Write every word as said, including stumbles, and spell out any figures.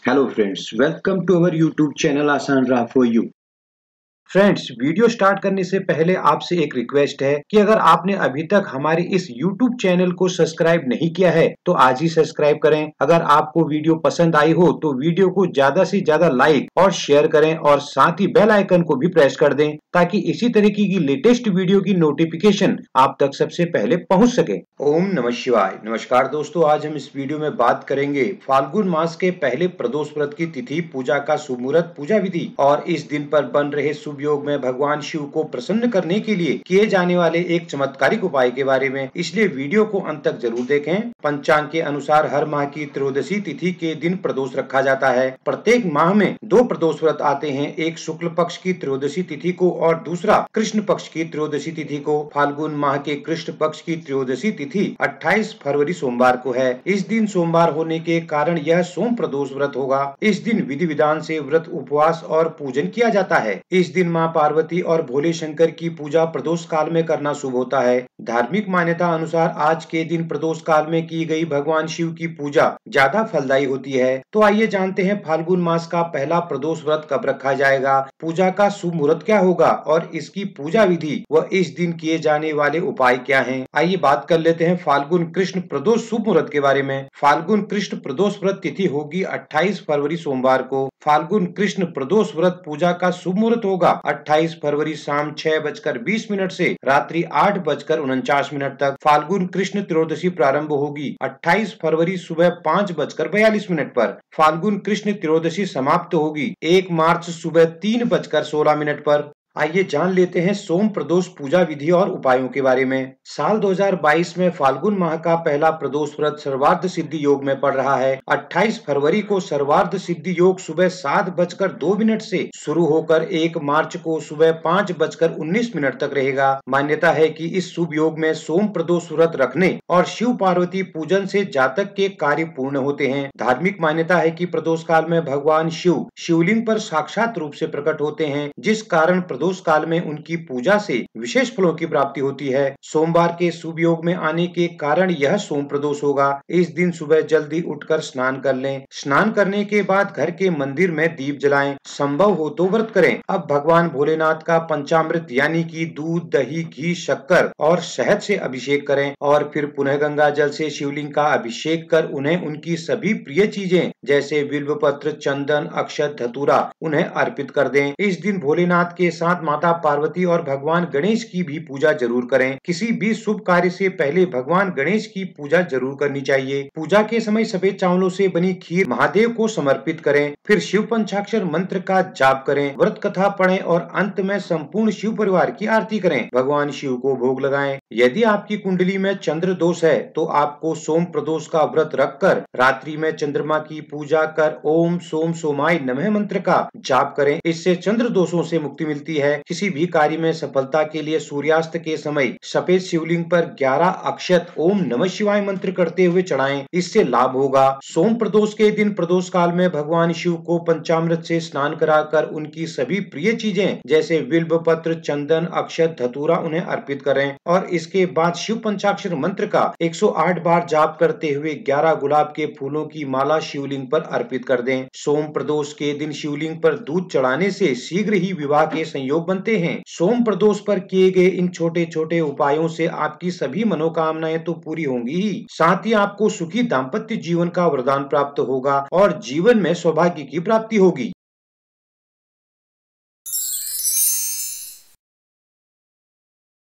Hello friends, welcome to our YouTube channel आसान राह for you। Friends, video start करने से पहले आपसे एक रिक्वेस्ट है कि अगर आपने अभी तक हमारे इस यूट्यूब चैनल को सब्सक्राइब नहीं किया है तो आज ही सब्सक्राइब करें। अगर आपको वीडियो पसंद आई हो तो वीडियो को ज्यादा से ज्यादा लाइक और शेयर करें और साथ ही बेल आइकन को भी प्रेस कर दें ताकि इसी तरीके की लेटेस्ट वीडियो की नोटिफिकेशन आप तक सबसे पहले पहुंच सके। ओम नमः शिवाय। नमस्कार दोस्तों, आज हम इस वीडियो में बात करेंगे फाल्गुन मास के पहले प्रदोष व्रत की तिथि, पूजा का शुभ मुहूर्त, पूजा विधि और इस दिन पर बन रहे शुभ योग में भगवान शिव को प्रसन्न करने के लिए किए जाने वाले एक चमत्कारिक उपाय के बारे में, इसलिए वीडियो को अंत तक जरूर देखें। पंचांग के अनुसार हर माह की त्रयोदशी तिथि के दिन प्रदोष रखा जाता है। प्रत्येक माह में दो प्रदोष व्रत आते हैं, एक शुक्ल पक्ष की त्रयोदशी तिथि को और दूसरा कृष्ण पक्ष की त्रयोदशी तिथि को। फाल्गुन माह के कृष्ण पक्ष की त्रयोदशी तिथि अट्ठाईस फरवरी सोमवार को है। इस दिन सोमवार होने के कारण यह सोम प्रदोष व्रत होगा। इस दिन विधि विधान से व्रत, उपवास और पूजन किया जाता है। इस दिन माँ पार्वती और भोले शंकर की पूजा प्रदोष काल में करना शुभ होता है। धार्मिक मान्यता अनुसार आज के दिन प्रदोष काल में की गई भगवान शिव की पूजा ज्यादा फलदायी होती है। तो आइए जानते हैं फाल्गुन मास का पहला प्रदोष व्रत कब रखा जाएगा, पूजा का शुभ मुहूर्त क्या होगा और इसकी पूजा विधि व इस दिन किए जाने वाले उपाय क्या हैं। आइए बात कर लेते हैं फाल्गुन कृष्ण प्रदोष शुभ मुहूर्त के बारे में। फाल्गुन कृष्ण प्रदोष व्रत तिथि होगी अट्ठाईस फरवरी सोमवार को। फाल्गुन कृष्ण प्रदोष व्रत पूजा का शुभ मुहूर्त होगा अट्ठाईस फरवरी शाम छह बजकर बीस मिनट से रात्रि आठ बजकर उनचास मिनट तक। फाल्गुन कृष्ण त्रयोदशी प्रारंभ होगी अट्ठाईस फरवरी सुबह पाँच बजकर बयालीस मिनट पर। फाल्गुन कृष्ण त्रयोदशी समाप्त होगी एक मार्च सुबह तीन बजकर सोलह मिनट पर। आइए जान लेते हैं सोम प्रदोष पूजा विधि और उपायों के बारे में। साल दो हज़ार बाईस में फाल्गुन माह का पहला प्रदोष व्रत सर्वार्थ सिद्धि योग में पड़ रहा है। अट्ठाईस फरवरी को सर्वार्थ सिद्धि योग सुबह सात बजकर दो मिनट से शुरू होकर एक मार्च को सुबह पाँच बजकर उन्नीस मिनट तक रहेगा। मान्यता है कि इस शुभ योग में सोम प्रदोष व्रत रखने और शिव पार्वती पूजन से जातक के कार्य पूर्ण होते हैं। धार्मिक मान्यता है कि प्रदोष काल में भगवान शिव शिवलिंग पर साक्षात रूप से प्रकट होते हैं, जिस कारण प्रदोष काल में उनकी पूजा से विशेष फलों की प्राप्ति होती है। सोमवार के शुभ योग में आने के कारण यह सोम प्रदोष होगा। इस दिन सुबह जल्दी उठकर स्नान कर लें। स्नान करने के बाद घर के मंदिर में दीप जलाएं। संभव हो तो व्रत करें। अब भगवान भोलेनाथ का पंचामृत यानी कि दूध, दही, घी, शक्कर और शहद से अभिषेक करें और फिर पुनः गंगा जल से शिवलिंग का अभिषेक कर उन्हें उनकी सभी प्रिय चीजें जैसे बिल्व पत्र, चंदन, अक्षत, धतूरा उन्हें अर्पित कर दें। इस दिन भोलेनाथ के साथ माता पार्वती और भगवान गणेश की भी पूजा जरूर करें। किसी भी शुभ कार्य से पहले भगवान गणेश की पूजा जरूर करनी चाहिए। पूजा के समय सफेद चावलों से बनी खीर महादेव को समर्पित करें। फिर शिव पंचाक्षर मंत्र का जाप करें, व्रत कथा पढ़ें और अंत में संपूर्ण शिव परिवार की आरती करें। भगवान शिव को भोग लगाएं। यदि आपकी कुंडली में चंद्र दोष है तो आपको सोम प्रदोष का व्रत रखकर रात्रि में चंद्रमा की पूजा कर ओम सोम सोमाय नमः मंत्र का जाप करें। इससे चंद्र दोषों से मुक्ति मिलती है। किसी भी कार्य में सफलता के लिए सूर्यास्त के समय सफेद शिवलिंग पर ग्यारह अक्षत ओम नमः शिवाय मंत्र करते हुए चढ़ाएं, इससे लाभ होगा। सोम प्रदोष के दिन प्रदोष काल में भगवान शिव को पंचामृत से स्नान कराकर उनकी सभी प्रिय चीजें जैसे बिल्व पत्र, चंदन, अक्षत, धतूरा उन्हें अर्पित करें और इसके बाद शिव पंचाक्षर मंत्र का एक सौ आठ बार जाप करते हुए ग्यारह गुलाब के फूलों की माला शिवलिंग पर अर्पित कर दें। सोम प्रदोष के दिन शिवलिंग पर दूध चढ़ाने से शीघ्र ही विवाह के संयोग बनते हैं। सोम प्रदोष पर किए गए इन छोटे छोटे उपायों से आपकी सभी मनोकामनाएं तो पूरी होंगी ही, साथ ही आपको सुखी दाम्पत्य जीवन का वरदान प्राप्त होगा और जीवन में सौभाग्य की प्राप्ति होगी।